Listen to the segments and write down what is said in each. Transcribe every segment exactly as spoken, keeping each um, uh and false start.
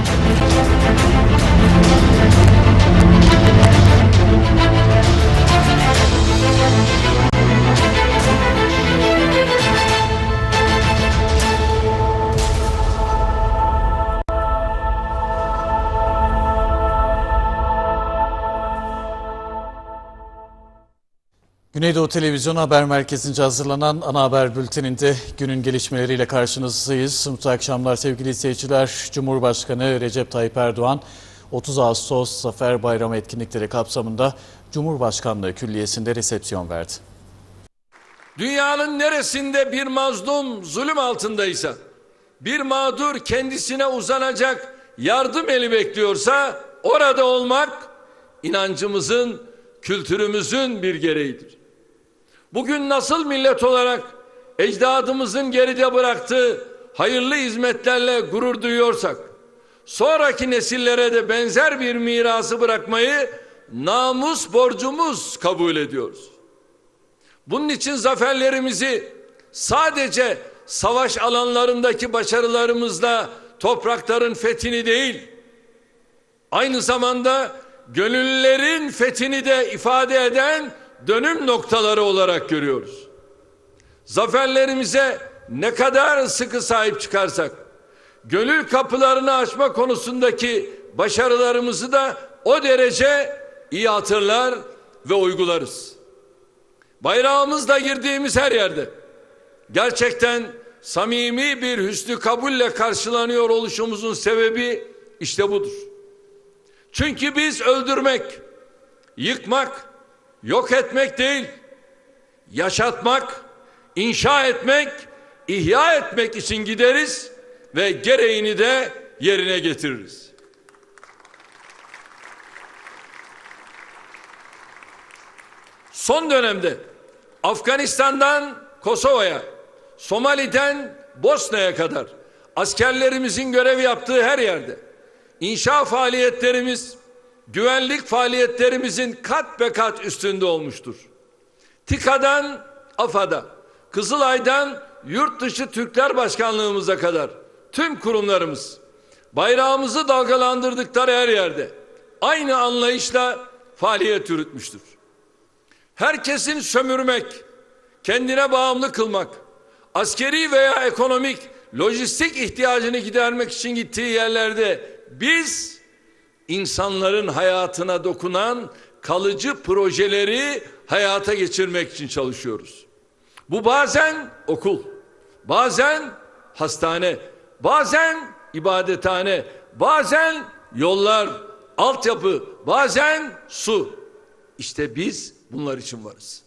Güneydoğu Televizyon Haber Merkezi'nce hazırlanan ana haber bülteninde günün gelişmeleriyle karşınızdayız. Mutlu akşamlar sevgili izleyiciler. Cumhurbaşkanı Recep Tayyip Erdoğan otuz Ağustos Zafer Bayramı etkinlikleri kapsamında Cumhurbaşkanlığı Külliyesi'nde resepsiyon verdi. Dünyanın neresinde bir mazlum zulüm altındaysa, bir mağdur kendisine uzanacak yardım eli bekliyorsa orada olmak inancımızın, kültürümüzün bir gereğidir. Bugün nasıl millet olarak ecdadımızın geride bıraktığı hayırlı hizmetlerle gurur duyuyorsak, sonraki nesillere de benzer bir mirası bırakmayı namus borcumuz kabul ediyoruz. Bunun için zaferlerimizi sadece savaş alanlarındaki başarılarımızla toprakların fethini değil, aynı zamanda gönüllülerin fethini de ifade eden dönüm noktaları olarak görüyoruz. Zaferlerimize ne kadar sıkı sahip çıkarsak, gönül kapılarını açma konusundaki başarılarımızı da o derece iyi hatırlar ve uygularız. Bayrağımızla girdiğimiz her yerde gerçekten samimi bir hüsnü kabulle karşılanıyor oluşumuzun sebebi işte budur. Çünkü biz öldürmek, yıkmak, yok etmek değil, yaşatmak, inşa etmek, ihya etmek için gideriz ve gereğini de yerine getiririz. Son dönemde Afganistan'dan Kosova'ya, Somali'den Bosna'ya kadar askerlerimizin görev yaptığı her yerde İnşa faaliyetlerimiz, güvenlik faaliyetlerimizin kat be kat üstünde olmuştur. TİKA'dan AFAD'a, Kızılay'dan Yurt Dışı Türkler Başkanlığımıza kadar tüm kurumlarımız bayrağımızı dalgalandırdıkları her yerde aynı anlayışla faaliyet yürütmüştür. Herkesin sömürmek, kendine bağımlı kılmak, askeri veya ekonomik, lojistik ihtiyacını gidermek için gittiği yerlerde biz insanların hayatına dokunan kalıcı projeleri hayata geçirmek için çalışıyoruz. Bu bazen okul, bazen hastane, bazen ibadethane, bazen yollar, altyapı, bazen su. İşte biz bunlar için varız.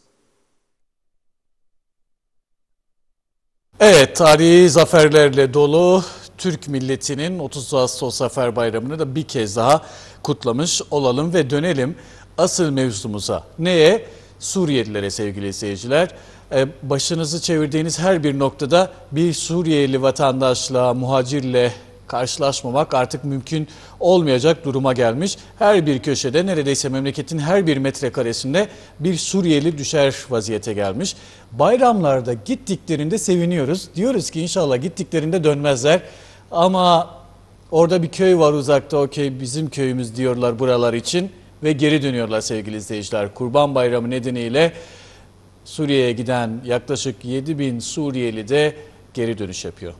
Evet, tarihi zaferlerle dolu Türk milletinin otuz Ağustos Zafer Bayramı'nı da bir kez daha kutlamış olalım ve dönelim asıl mevzumuza. Neye? Suriyelilere sevgili izleyiciler. Ee, başınızı çevirdiğiniz her bir noktada bir Suriyeli vatandaşla, muhacirle karşılaşmamak artık mümkün olmayacak duruma gelmiş. Her bir köşede neredeyse memleketin her bir metrekaresinde bir Suriyeli düşer vaziyete gelmiş. Bayramlarda gittiklerinde seviniyoruz. Diyoruz ki inşallah gittiklerinde dönmezler. Ama orada bir köy var uzakta, o köy bizim köyümüz diyorlar buralar için ve geri dönüyorlar sevgili izleyiciler. Kurban Bayramı nedeniyle Suriye'ye giden yaklaşık yedi bin Suriyeli de geri dönüş yapıyor.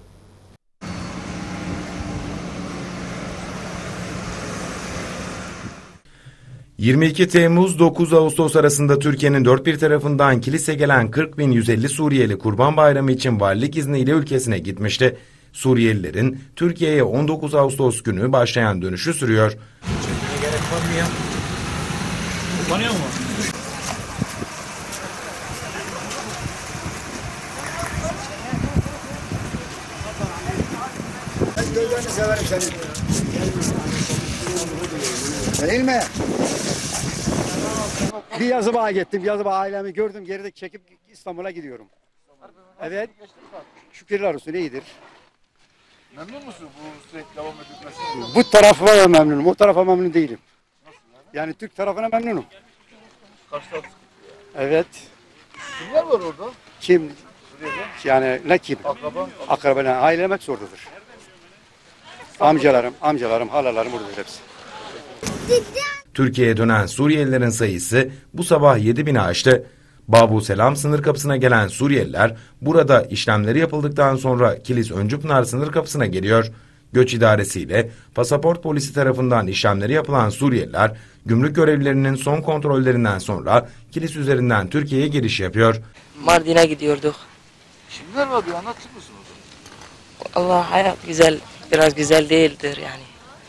yirmi iki Temmuz dokuz Ağustos arasında Türkiye'nin dört bir tarafından kilise gelen kırk bin yüz elli Suriyeli Kurban Bayramı için valilik izniyle ülkesine gitmişti. Suriyelilerin Türkiye'ye on dokuz Ağustos günü başlayan dönüşü sürüyor. Çekmeye gerek var mı ya? Kullanıyor mu? Ben gözlerini severim senin. Değil mi? Bir yazı bağa gittim. Yazı bağa ailemi gördüm. Geride çekip İstanbul'a gidiyorum. Evet. Şükürler olsun iyidir. Memnun musun bu sürekli devam edilmesi? Bu tarafa memnunum. O tarafa memnun değilim. Yani Türk tarafına memnunum. Karşı taraf Evet. kimler var orada? Kim? Yani ne kim? Akraba? Akrabalar. Ailemek zordadır. Amcalarım, amcalarım, halalarım burada hepsi. Türkiye'ye dönen Suriyelilerin sayısı bu sabah yedi bini aştı. Babu Selam sınır kapısına gelen Suriyeliler burada işlemleri yapıldıktan sonra Kilis Öncüpınar sınır kapısına geliyor. Göç idaresiyle pasaport polisi tarafından işlemleri yapılan Suriyeliler gümrük görevlilerinin son kontrollerinden sonra Kilis üzerinden Türkiye'ye giriş yapıyor. Mardin'e gidiyorduk. Kimler var bir anlatır mısın o zaman? Allah hayat güzel, biraz güzel değildir yani.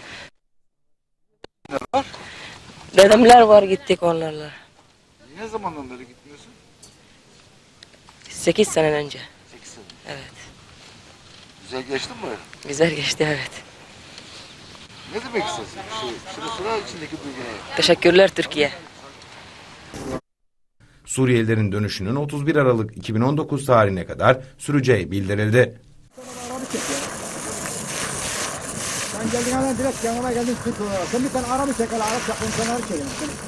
Ne var? Dedemler var gittik onlarla. Ne zamandan beri gitmiyorsun? Sekiz sene önce. sekiz sene. Evet. Güzel geçti mi böyle? Güzel geçti evet. Ne demek istersin? Şu, şurada sıra içindeki duyguları. Teşekkürler Türkiye. Suriyelilerin dönüşünün otuz bir Aralık iki bin on dokuz tarihine kadar süreceği bildirildi. Sen geldiğin hemen direkt yanıma geldin Türk olarak. Sen bir tane Arap'ı çek, Arapça konuşanları çekin.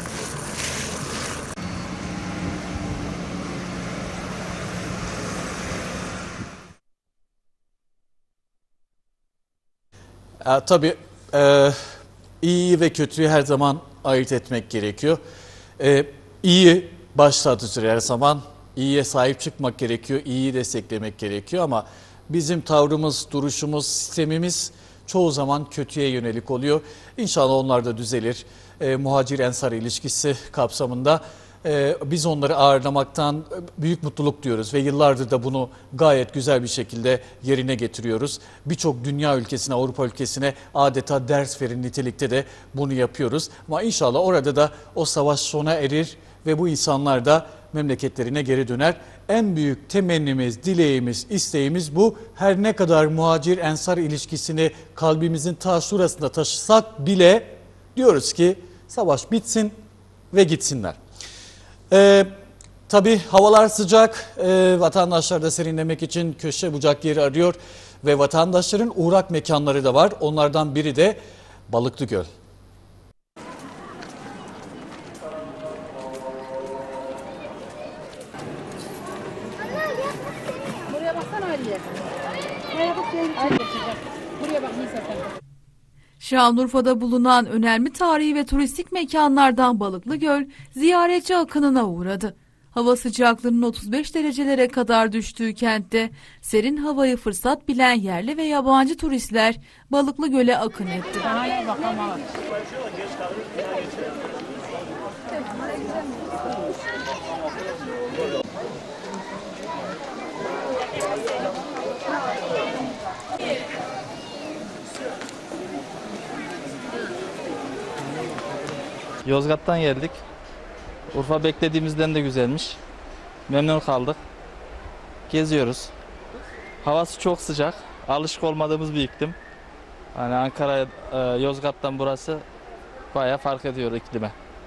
E, tabii e, iyiyi ve kötüyü her zaman ayırt etmek gerekiyor. E, iyi başlatıcıdır her zaman. İyiye sahip çıkmak gerekiyor, iyiyi desteklemek gerekiyor ama bizim tavrımız, duruşumuz, sistemimiz çoğu zaman kötüye yönelik oluyor. İnşallah onlar da düzelir. E, muhacir-ensar ilişkisi kapsamında e, biz onları ağırlamaktan büyük mutluluk duyuyoruz ve yıllardır da bunu gayet güzel bir şekilde yerine getiriyoruz. Birçok dünya ülkesine, Avrupa ülkesine adeta ders verin nitelikte de bunu yapıyoruz. Ama inşallah orada da o savaş sona erir ve bu insanlar da memleketlerine geri döner. En büyük temennimiz, dileğimiz, isteğimiz bu. Her ne kadar muhacir-ensar ilişkisini kalbimizin ta şurasında taşısak bile diyoruz ki savaş bitsin ve gitsinler. Ee, tabii havalar sıcak, ee, vatandaşlar da serinlemek için köşe bucak yeri arıyor ve vatandaşların uğrak mekanları da var. Onlardan biri de Balıklıgöl. Buraya baksana öyle. Buraya bak sen. Buraya bak Nisa sen. Şanlıurfa'da bulunan önemli tarihi ve turistik mekanlardan Balıklıgöl ziyaretçi akınına uğradı. Hava sıcaklığının otuz beş derecelere kadar düştüğü kentte serin havayı fırsat bilen yerli ve yabancı turistler Balıklıgöl'e akın etti. Yozgat'tan geldik. Urfa beklediğimizden de güzelmiş. Memnun kaldık. Geziyoruz. Havası çok sıcak. Alışık olmadığımız bir iklim. Hani Ankara, e, Yozgat'tan burası bayağı fark ediyor iklime.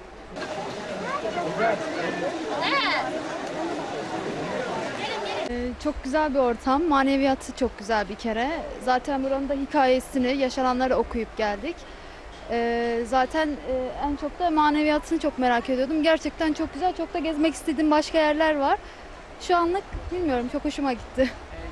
Çok güzel bir ortam. Maneviyatı çok güzel bir kere. Zaten buranın da hikayesini, yaşananları okuyup geldik. Ee, zaten e, en çok da maneviyatını çok merak ediyordum. Gerçekten çok güzel. Çok da gezmek istediğim başka yerler var. Şu anlık bilmiyorum, çok hoşuma gitti.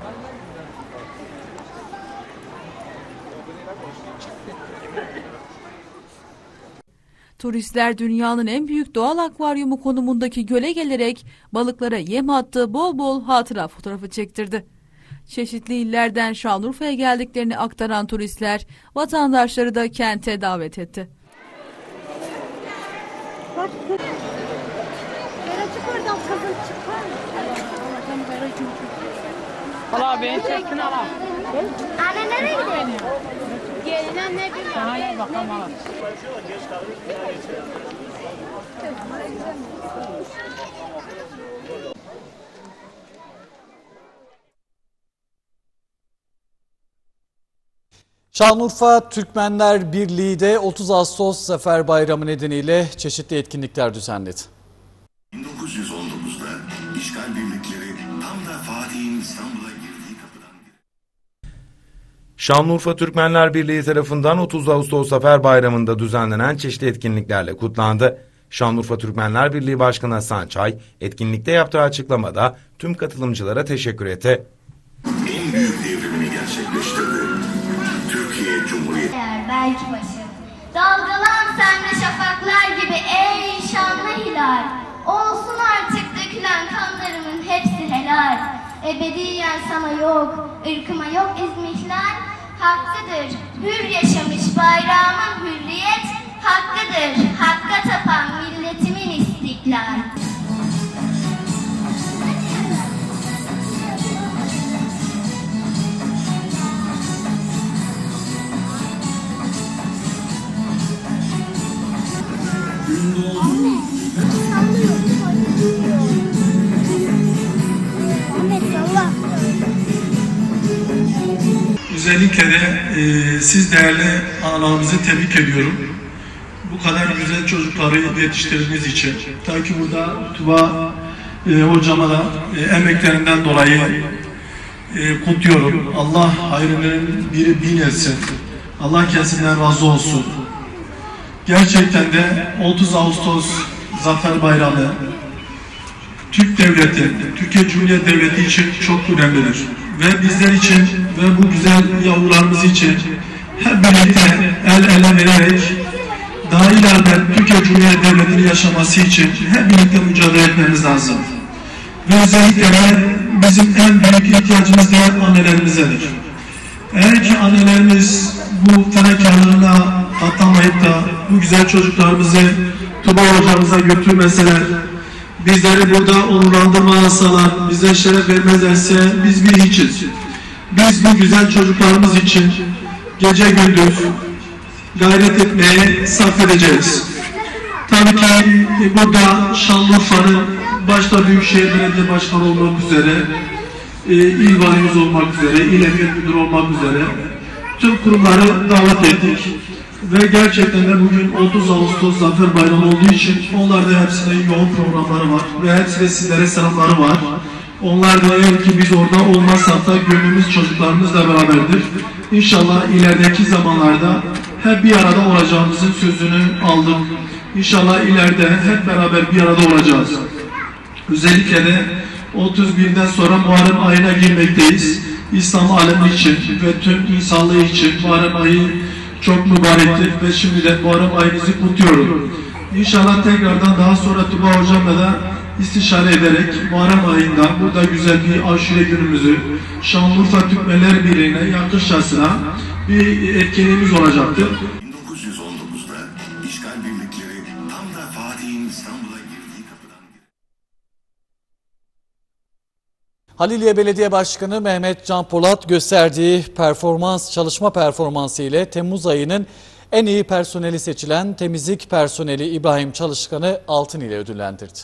Turistler dünyanın en büyük doğal akvaryumu konumundaki göle gelerek balıklara yem attı, bol bol hatıra fotoğrafı çektirdi. Çeşitli illerden Şanlıurfa'ya geldiklerini aktaran turistler vatandaşları da kente davet etti. Hala beni çektin hala. Anne nereye gidiyor? Gelinen ne bileyim. Hala bakalım hala. Şanlıurfa Türkmenler Birliği de otuz Ağustos Zafer Bayramı nedeniyle çeşitli etkinlikler düzenledi. bin dokuz yüz on dokuzda işgal birlikleri tam da Fatih'in İstanbul'a girdiği kapıdan... Şanlıurfa Türkmenler Birliği tarafından otuz Ağustos Zafer Bayramı'nda düzenlenen çeşitli etkinliklerle kutlandı. Şanlıurfa Türkmenler Birliği Başkanı Hasan Çay, etkinlikte yaptığı açıklamada tüm katılımcılara teşekkür etti. En büyük devrimini gerçekleştirdi. Türkiye Cumhuriyeti Belki başım. Dalgalan sen de şafaklar gibi ey şanlı hilal. Olsun artık dökülen kanlarımın hepsi helal. Ebediyen sana yok, ırkıma yok izmihlal. Hakkıdır, hür yaşamış bayrağımın hürriyet. Hakkıdır, hakka tapan milletimin istiklal. Özellikle de e, siz değerli analarımızı tebrik ediyorum. Bu kadar güzel çocukları yetiştirdiğiniz için. Ta ki burada Tuba e, hocama da e, emeklerinden dolayı e, kutluyorum. Allah hayrının biri bin etsin. Allah kendisinden razı olsun. Gerçekten de otuz Ağustos Zafer Bayramı Türk Devleti, Türkiye Cumhuriyeti Devleti için çok önemlidir. Ve bizler için ve bu güzel yavrularımız için hep birlikte el ele vererek daha ileride Türkiye Cumhuriyeti Devleti'nin yaşaması için hep birlikte mücadele etmemiz lazım. Ve özellikle de bizim en büyük ihtiyacımız da annelerimizedir. Eğer ki annelerimiz bu fedakarlığına katlamayıp da bu güzel çocuklarımızı Tuba hocamıza götürmeseler, bizleri burada onurlandırmasalar, bize şeref vermezlerse biz bir hiçiz. Biz bu güzel çocuklarımız için gece gündüz gayret etmeye sarf edeceğiz. Tabii ki burada Şanlıurfa'nın başta Büyükşehir Belediye Başkanı olmak üzere, il valimiz olmak üzere, il emniyet müdürü olmak üzere tüm kurumları davet ettik. Ve gerçekten de bugün otuz Ağustos Zafer Bayramı olduğu için onlarda hepsinde yoğun programları var ve hepsinde sizlere selamları var. Onlar da eğer ki biz orada olmazsak da gönlümüz çocuklarımızla beraberdir. İnşallah ilerideki zamanlarda hep bir arada olacağımızın sözünü aldım. İnşallah ileride hep beraber bir arada olacağız. Özellikle de otuz birden sonra Muharrem ayına girmekteyiz. İslam alemi için ve tüm insanlığı için Muharrem ayı çok mübarektir ve şimdiden Muharrem ayınızı kutluyorum. İnşallah tekrardan daha sonra Tuba hocamla da istişare ederek Muharrem ayında burada güzel bir aşure günümüzü Şanlıurfa Türkmenler Birliği'ne yakışçasına bir etkinliğimiz olacaktır. bin dokuz yüz on dokuzda işgal birlikleri tam da Fatih'in İstanbul'a girdiği kapıdan... Haliliye Belediye Başkanı Mehmet Can Polat gösterdiği performans, çalışma performansı ile Temmuz ayının en iyi personeli seçilen temizlik personeli İbrahim Çalışkan'ı altın ile ödüllendirdi.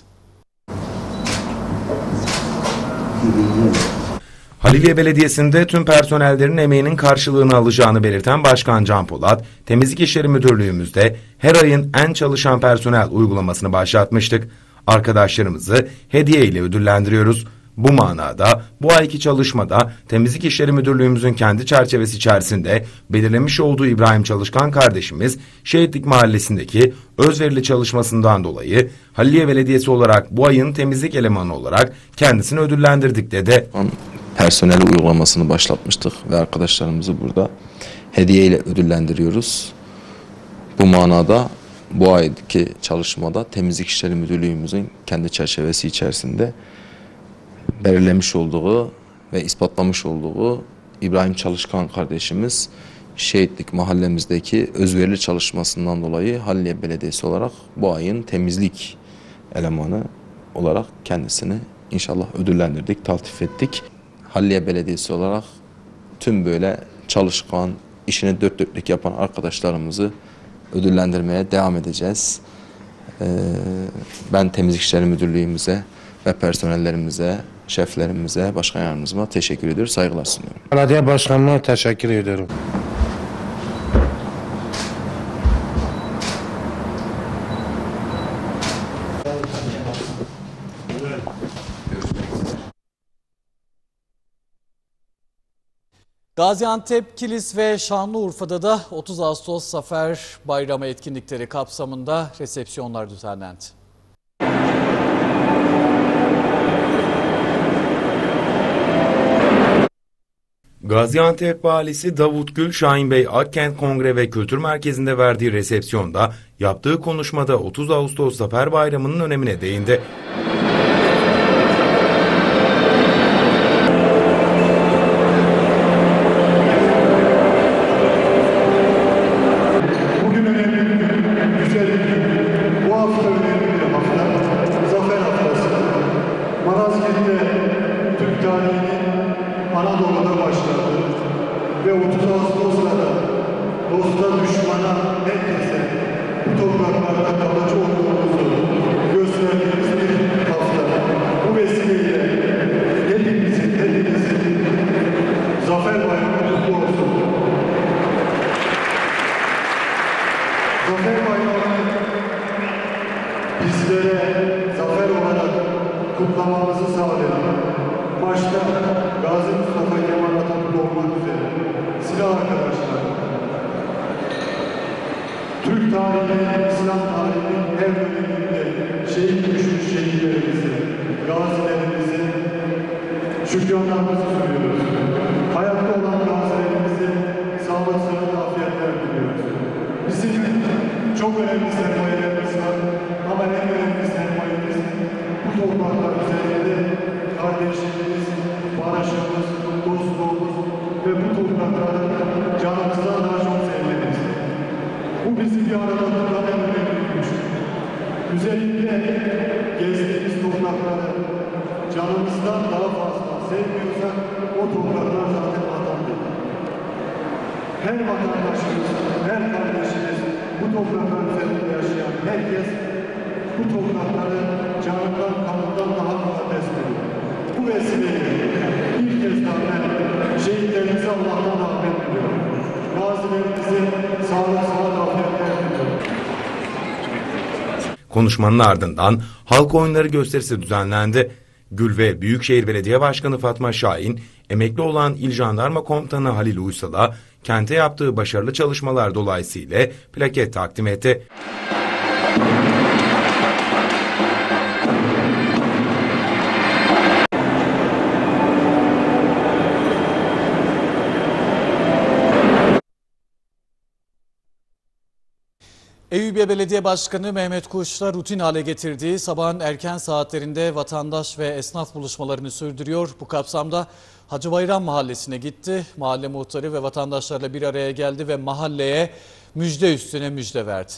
Haliliye Belediyesi'nde tüm personellerin emeğinin karşılığını alacağını belirten Başkan Can Polat, Temizlik İşleri Müdürlüğümüzde her ayın en çalışan personel uygulamasını başlatmıştık. Arkadaşlarımızı hediye ile ödüllendiriyoruz. Bu manada bu ayki çalışmada Temizlik İşleri Müdürlüğümüzün kendi çerçevesi içerisinde belirlemiş olduğu İbrahim Çalışkan kardeşimiz Şehitlik Mahallesi'ndeki özverili çalışmasından dolayı Haliliye Belediyesi olarak bu ayın temizlik elemanı olarak kendisini ödüllendirdik dedi. Personel uygulamasını başlatmıştık ve arkadaşlarımızı burada hediye ile ödüllendiriyoruz. Bu manada bu ayki çalışmada Temizlik İşleri Müdürlüğümüzün kendi çerçevesi içerisinde belirlemiş olduğu ve ispatlamış olduğu İbrahim Çalışkan kardeşimiz Şehitlik mahallemizdeki özverili çalışmasından dolayı Haliliye Belediyesi olarak bu ayın temizlik elemanı olarak kendisini inşallah ödüllendirdik, taltif ettik. Haliliye Belediyesi olarak tüm böyle çalışkan, işini dört dörtlük yapan arkadaşlarımızı ödüllendirmeye devam edeceğiz. Ee, ben Temizlik İşleri Müdürlüğümüze ve personellerimize, şeflerimize, başkan yardımcıma teşekkür ediyorum, saygılar sunuyorum. Belediye başkanına teşekkür ediyorum. Gaziantep, Kilis ve Şanlıurfa'da da otuz Ağustos Zafer Bayramı etkinlikleri kapsamında resepsiyonlar düzenlendi. Gaziantep Valisi Davut Gül, Şahin Bey Akkent Kongre ve Kültür Merkezi'nde verdiği resepsiyonda yaptığı konuşmada otuz Ağustos Zafer Bayramı'nın önemine değindi. Bugün önemli bir gün, güzel bir gün. Bu hafta önemli bir hafta, Zafer Haftası. Malazgirt'te Türk tarihinin Anadolu'da başladı ve otuz Ağustos'ta da dosta, düşmana, herkese bu topraklarda kalıcı olduğumuzu gösterdiğimiz bir hafta. Bu vesileyle hepimizin, hepimizin Zafer Bayramı kutlu olsun. Zafer Bayramı bizlere zafer olarak kutlamamızı sağlayan, başta Gazi Mustafa Kemal Atatürk olmak üzere silah arkadaşlar, Türk tarihinin, İslam tarihinin her döneminde şehit düşmüş şehitlerimizi, gazilerimizi şükranlarımızı sunuyoruz. Hayatta olan gazilerimize sağlık, sıhhat, afiyetler diliyoruz. Bizim çok önemli sermayelerimiz var ama en önemli sermayemiz bu topraklar üzerinde kardeşliğimiz, barışımız, dostluğumuz ve bu toprakları canımızdan daha çok sevmemiz. Bu bizi bir arada tutan en önemli güç. Özellikle gezdiğimiz toprakları canımızdan daha fazla sevmiyorsak o topraklar zaten vatan değil. Her vatandaşımız, her kardeşimiz, bu topraklar üzerinde yaşayan herkes bu toprakları canından, kanından daha mukaddes görüyor. Bu vesileyle bir kez daha ben şehitlerimize Allah'tan rahmet diliyorum. Gazilerimize sağlık, sıhhat, afiyetler diliyorum. Konuşmanın ardından halk oyunları gösterisi düzenlendi. Gül ve Büyükşehir Belediye Başkanı Fatma Şahin, emekli olan İl Jandarma Komutanı Halil Uysal'a kente yaptığı başarılı çalışmalar dolayısıyla plaket takdim etti. Eyüpiye Belediye Başkanı Mehmet Kuş'la rutin hale getirdiği sabahın erken saatlerinde vatandaş ve esnaf buluşmalarını sürdürüyor. Bu kapsamda Hacı Bayram Mahallesi'ne gitti. Mahalle muhtarı ve vatandaşlarla bir araya geldi ve mahalleye müjde üstüne müjde verdi.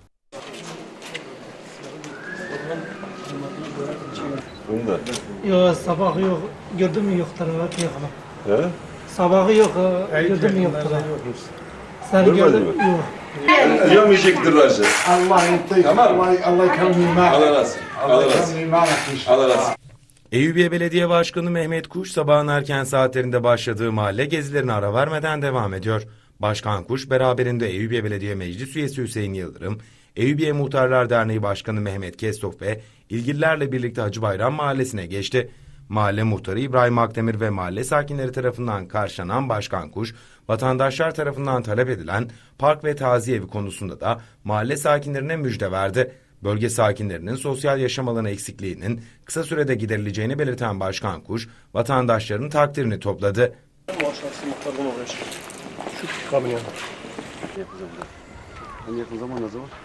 Yok sabahı yok. Gördün mü yok tarafa yok ama. He? Sabahı yok. Gördün mü yok tarafa. Sen gördün mü? Yok. Yemeyecektir Racı. Allah yuttu. Tamam. Allah Allah kalmayı mağdur. Allah razı. Allah razı. Allah razı. Eyüpiye Belediye Başkanı Mehmet Kuş sabahın erken saatlerinde başladığı mahalle gezilerine ara vermeden devam ediyor. Başkan Kuş beraberinde Eyüpiye Belediye Meclis Üyesi Hüseyin Yıldırım, Eyüpiye Muhtarlar Derneği Başkanı Mehmet Kestop ve ilgililerle birlikte Hacı Bayram Mahallesi'ne geçti. Mahalle muhtarı İbrahim Akdemir ve mahalle sakinleri tarafından karşılanan Başkan Kuş, vatandaşlar tarafından talep edilen park ve taziye evi konusunda da mahalle sakinlerine müjde verdi. Bölge sakinlerinin sosyal yaşam alanı eksikliğinin kısa sürede giderileceğini belirten Başkan Kuş, vatandaşların takdirini topladı. En yakın zaman ne zaman?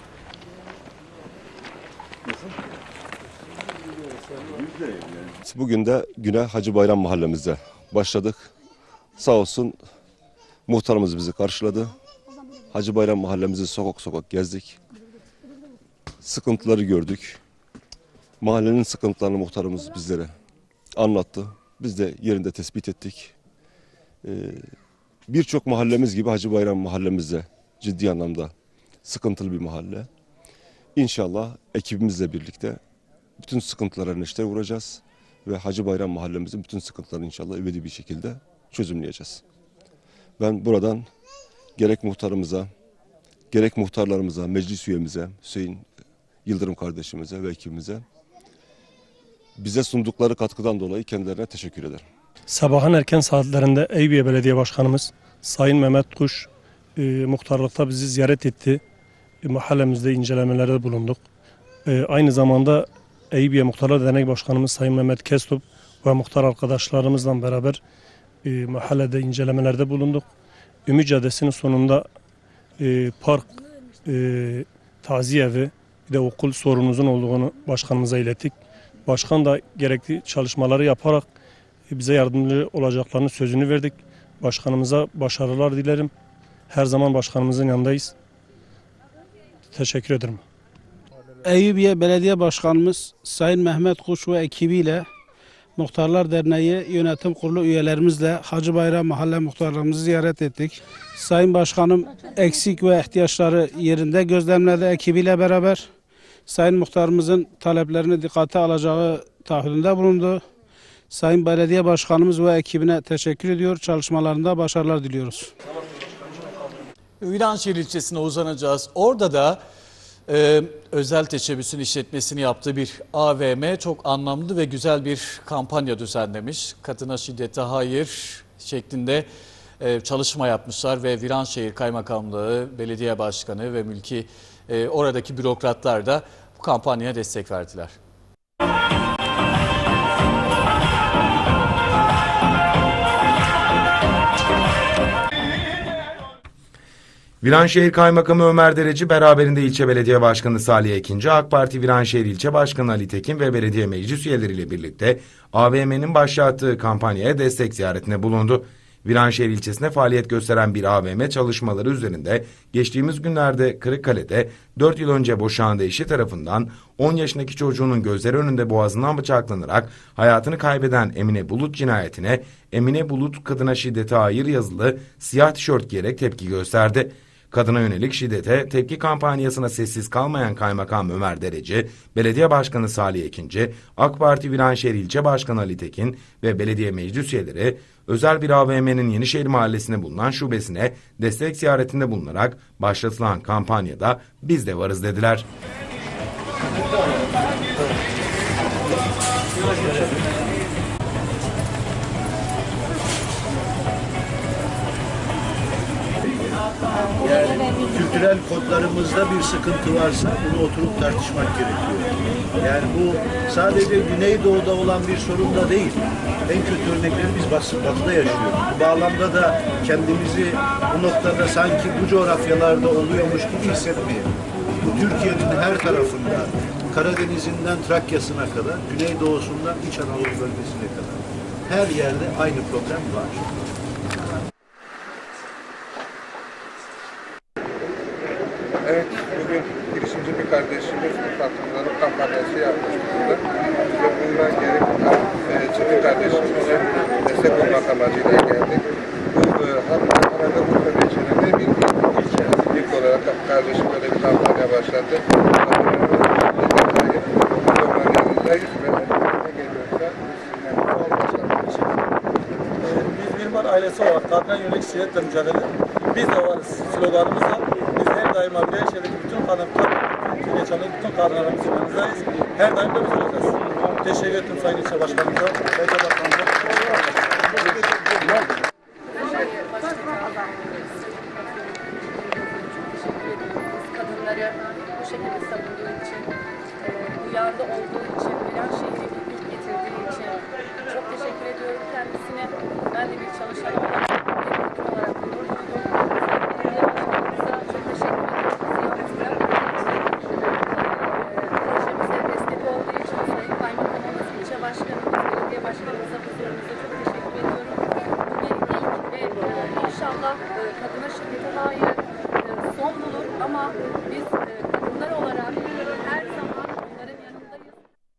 Bugün de güne Hacı Bayram mahallemizde başladık. Sağ olsun muhtarımız bizi karşıladı. Hacı Bayram mahallemizi sokak sokak gezdik. Sıkıntıları gördük. Mahallenin sıkıntılarını muhtarımız bizlere anlattı. Biz de yerinde tespit ettik. Ee, Birçok mahallemiz gibi Hacı Bayram mahallemizde ciddi anlamda sıkıntılı bir mahalle. İnşallah ekibimizle birlikte bütün sıkıntılara neşter vuracağız ve Hacı Bayram mahallemizin bütün sıkıntılarını inşallah ebedi bir şekilde çözümleyeceğiz. Ben buradan gerek muhtarımıza, gerek muhtarlarımıza, meclis üyemize, Hüseyin Yıldırım kardeşimize ve ekibimize bize sundukları katkıdan dolayı kendilerine teşekkür ederim. Sabahın erken saatlerinde Eyüpiye Belediye Başkanımız Sayın Mehmet Kuş e, muhtarlıkta bizi ziyaret etti. E, mahallemizde incelemelerde bulunduk. E, aynı zamanda Eyüpiye Muhtarlar Derneği Başkanımız Sayın Mehmet Kestop ve muhtar arkadaşlarımızla beraber e, mahallede incelemelerde bulunduk. Ümit Caddesi'nin sonunda e, park, e, taziye evi, bir de okul sorunumuzun olduğunu başkanımıza ilettik. Başkan da gerekli çalışmaları yaparak e, bize yardımcı olacaklarını sözünü verdik. Başkanımıza başarılar dilerim. Her zaman başkanımızın yanındayız. Teşekkür ederim. Eyüpiye Belediye Başkanımız Sayın Mehmet Kuş ve ekibiyle Muhtarlar Derneği Yönetim Kurulu üyelerimizle Hacı Bayram Mahalle muhtarlarımızı ziyaret ettik. Sayın Başkanım eksik ve ihtiyaçları yerinde gözlemledi ekibiyle beraber. Sayın Muhtarımızın taleplerini dikkate alacağı taahhüdünde bulundu. Sayın Belediye Başkanımız ve ekibine teşekkür ediyor. Çalışmalarında başarılar diliyoruz. Viranşehir ilçesine uzanacağız. Orada da e, özel teşebbüsün işletmesini yaptığı bir A V M çok anlamlı ve güzel bir kampanya düzenlemiş. Kadına şiddete hayır şeklinde e, çalışma yapmışlar ve Viranşehir Kaymakamlığı, Belediye Başkanı ve mülki e, oradaki bürokratlar da bu kampanyaya destek verdiler. Viranşehir Kaymakamı Ömer Dereci beraberinde ilçe belediye başkanı Salih Ekinci, AK Parti Viranşehir ilçe başkanı Ali Tekin ve belediye meclis üyeleriyle birlikte A V M'nin başlattığı kampanyaya destek ziyaretine bulundu. Viranşehir ilçesine faaliyet gösteren bir A V M çalışmaları üzerinde geçtiğimiz günlerde Kırıkkale'de dört yıl önce boşandığı eşi tarafından on yaşındaki çocuğunun gözleri önünde boğazından bıçaklanarak hayatını kaybeden Emine Bulut cinayetine Emine Bulut kadına şiddete hayır yazılı siyah tişört giyerek tepki gösterdi. Kadına yönelik şiddete tepki kampanyasına sessiz kalmayan Kaymakam Ömer Dereci, Belediye Başkanı Salih Ekinci, AK Parti Viranşehir İlçe Başkanı Ali Tekin ve belediye meclis üyeleri özel bir A V M'nin Yenişehir Mahallesi'ne bulunan şubesine destek ziyaretinde bulunarak başlatılan kampanyada biz de varız dediler. Yani kültürel kodlarımızda bir sıkıntı varsa bunu oturup tartışmak gerekiyor. Yani bu sadece Güneydoğu'da olan bir sorun da değil. En kötü örnekleri biz Batı'da yaşıyoruz. Bu bağlamda da kendimizi bu noktada sanki bu coğrafyalarda oluyormuş gibi hissetmeyelim. Bu Türkiye'nin her tarafında, Karadeniz'inden Trakya'sına kadar, Güneydoğu'sundan İç Anadolu bölgesine kadar her yerde aynı problem var. Evet, bugün girişimci bir kardeşimiz bu katılımların kampanyası yapmış burada. Ve bundan geri e, Çetin kardeşimize destek olmak amacıyla geldik. Bu e, hatta arada bu kardeşlerine bir ilçe ilk olarak kardeşim böyle bir kampanya başlattı. Yanındayız ve ne geliyorsa biz Mimar ailesi olarak kadına yönelik şiddetle mücadele, biz de varız sloganımızla. Biz her daim Viranşehir'deki bütün kadın, bütün geçenli bütün kadınlarımızın yanındayız. Her daim de biz olacağız. Teşekkür ederim Sayın İlçe Başkanımıza, Belediye Başkanımıza. Kadınları bu şekilde savunduğu için, duyarlı olduğu için, Viranşehir'e birlik getirdiği için çok teşekkür ediyorum kendisine. Ben de bir çalışan olarak, bir muhtar olarak gurur duydum. Belediye başkanımıza çok teşekkür ediyorum. Bizi yalnız bırakmadığı için, projemize destek olduğu için Sayın Kaymakamımız, ilçe başkanımız, belediye başkanımıza, huzurumuza çok teşekkür ediyorum. Bu bir ilk ve inşallah kadına şiddete hayır son bulur ama biz kadınlar olarak her zaman onların yanındayız.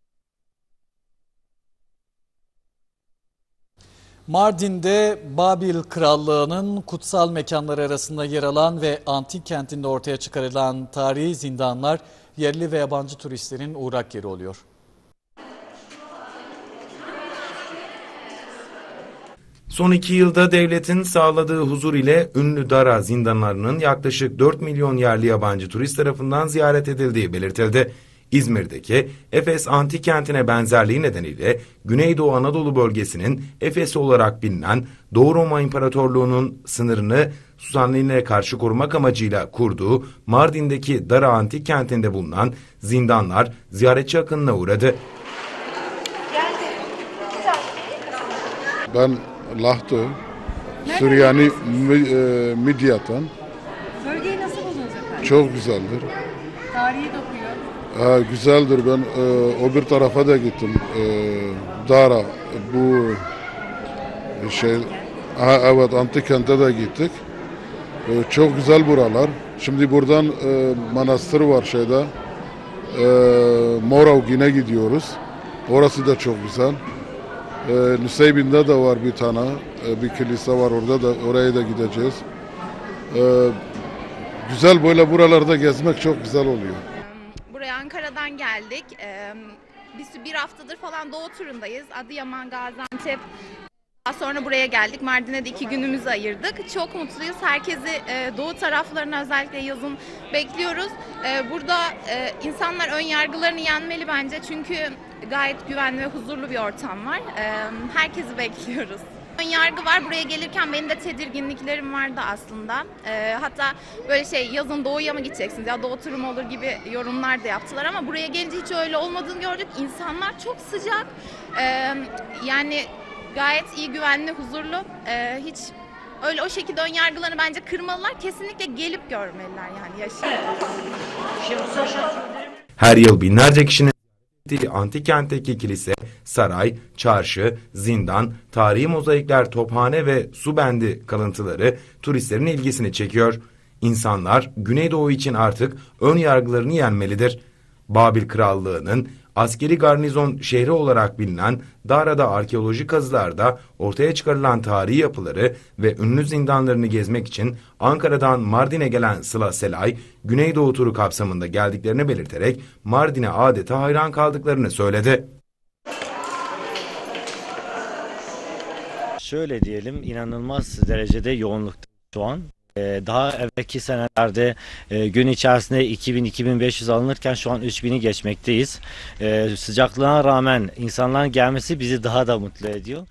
Mardin'de Babil Krallığı'nın kutsal mekanları arasında yer alan ve antik kentinde ortaya çıkarılan tarihi zindanlar yerli ve yabancı turistlerin uğrak yeri oluyor. Son iki yılda devletin sağladığı huzur ile ünlü Dara zindanlarının yaklaşık dört milyon yerli yabancı turist tarafından ziyaret edildiği belirtildi. İzmir'deki Efes Antik Kenti'ne benzerliği nedeniyle Güneydoğu Anadolu bölgesinin Efes olarak bilinen Doğu Roma İmparatorluğu'nun sınırını Susanlinlere karşı korumak amacıyla kurduğu Mardin'deki Dara Antik Kenti'nde bulunan zindanlar ziyaretçi akınına uğradı. Ben Lahto, Süryani e, Midyat'tan. Bölgeyi nasıl buldunuz efendim? Çok güzeldir. Tarihi dokuyor. Ha, güzeldir. Ben e, o bir tarafa da gittim. E, Dara, bu şey, ha, evet Antikkent'e de gittik. E, çok güzel buralar. Şimdi buradan e, manastır var şeyde. E, Moravgin'e gidiyoruz. Orası da çok güzel. E, Nusaybin'de de var bir tane. E, bir kilise var orada da. Oraya da gideceğiz. E, güzel böyle buralarda gezmek çok güzel oluyor. Buraya Ankara'dan geldik. Ee, biz bir haftadır falan doğu turundayız. Adıyaman, Gaziantep. Daha sonra buraya geldik. Mardin'e de iki günümüzü ayırdık. Çok mutluyuz. Herkesi e, doğu taraflarına özellikle yazın bekliyoruz. E, burada e, insanlar ön yargılarını yenmeli bence. Çünkü gayet güvenli ve huzurlu bir ortam var. E, herkesi bekliyoruz. Ön yargı var. Buraya gelirken benim de tedirginliklerim vardı aslında. E, hatta böyle şey yazın doğuya mı gideceksiniz ya doğu turu mu olur gibi yorumlar da yaptılar ama buraya gelince hiç öyle olmadığını gördük. İnsanlar çok sıcak. E, yani gayet iyi, güvenli, huzurlu. E, hiç öyle o şekilde ön yargılarını bence kırmalılar. Kesinlikle gelip görmeliler yani yaşayıp. Her yıl binlerce kişinin Antikkent'teki kilise, saray, çarşı, zindan, tarihi mozaikler, tophane ve su bendi kalıntıları turistlerin ilgisini çekiyor. İnsanlar Güneydoğu için artık ön yargılarını yenmelidir. Babil Krallığı'nın askeri garnizon şehri olarak bilinen Dara'da arkeolojik kazılarda ortaya çıkarılan tarihi yapıları ve ünlü zindanlarını gezmek için Ankara'dan Mardin'e gelen Sıla Selay, Güneydoğu turu kapsamında geldiklerini belirterek Mardin'e adeta hayran kaldıklarını söyledi. Şöyle diyelim, inanılmaz derecede yoğunlukta şu an. Daha evvelki senelerde gün içerisinde iki bin iki bin beş yüz alınırken şu an üç bin'i geçmekteyiz. Sıcaklığına rağmen insanların gelmesi bizi daha da mutlu ediyor.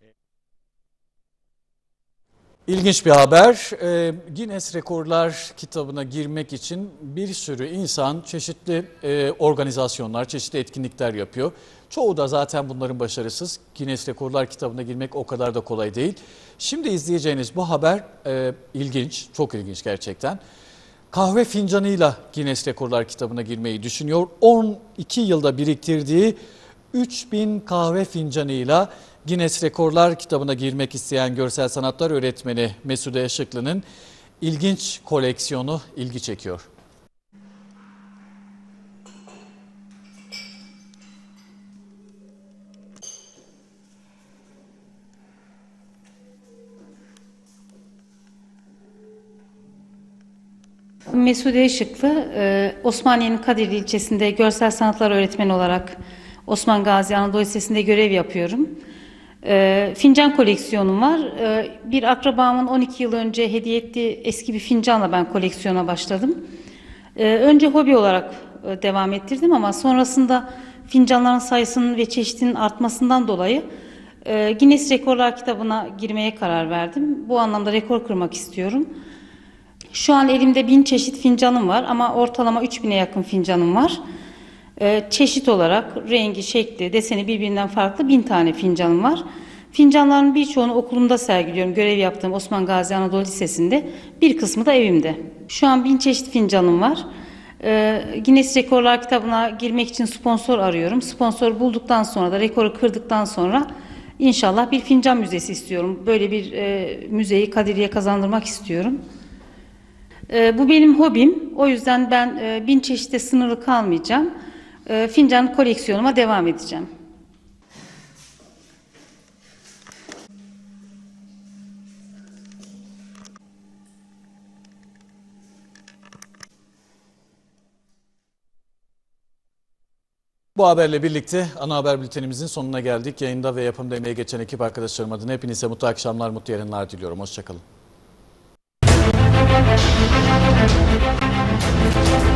İlginç bir haber. Ee, Guinness Rekorlar kitabına girmek için bir sürü insan çeşitli e, organizasyonlar, çeşitli etkinlikler yapıyor. Çoğu da zaten bunların başarısız. Guinness Rekorlar kitabına girmek o kadar da kolay değil. Şimdi izleyeceğiniz bu haber e, ilginç, çok ilginç gerçekten. Kahve fincanıyla Guinness Rekorlar kitabına girmeyi düşünüyor. on iki yılda biriktirdiği üç bin kahve fincanıyla Guinness Rekorlar kitabına girmek isteyen görsel sanatlar öğretmeni Mesude Işıklı'nın ilginç koleksiyonu ilgi çekiyor. Mesude Işıklı, Osmaniye'nin Kadirli ilçesinde görsel sanatlar öğretmeni olarak Osman Gazi Anadolu Lisesi'nde görev yapıyorum. Fincan koleksiyonum var. Bir akrabamın on iki yıl önce hediye ettiği eski bir fincanla ben koleksiyona başladım. Önce hobi olarak devam ettirdim ama sonrasında fincanların sayısının ve çeşitinin artmasından dolayı Guinness Rekorlar kitabına girmeye karar verdim. Bu anlamda rekor kırmak istiyorum. Şu an elimde bin çeşit fincanım var ama ortalama üç bine yakın fincanım var. Ee, çeşit olarak rengi, şekli, deseni birbirinden farklı bin tane fincanım var. Fincanların birçoğunu okulumda sergiliyorum. Görev yaptığım Osman Gazi Anadolu Lisesi'nde. Bir kısmı da evimde. Şu an bin çeşit fincanım var. Ee, Guinness Rekorlar kitabına girmek için sponsor arıyorum. Sponsor bulduktan sonra da rekoru kırdıktan sonra inşallah bir fincan müzesi istiyorum. Böyle bir e, müzeyi Kadirli'ye kazandırmak istiyorum. E, bu benim hobim. O yüzden ben e, bin çeşite sınırlı kalmayacağım. E, fincan koleksiyonuma devam edeceğim. Bu haberle birlikte ana haber bültenimizin sonuna geldik. Yayında ve yapımda emeği geçen ekip arkadaşlarım adına hepinize mutlu akşamlar, mutlu yarınlar diliyorum. Hoşçakalın.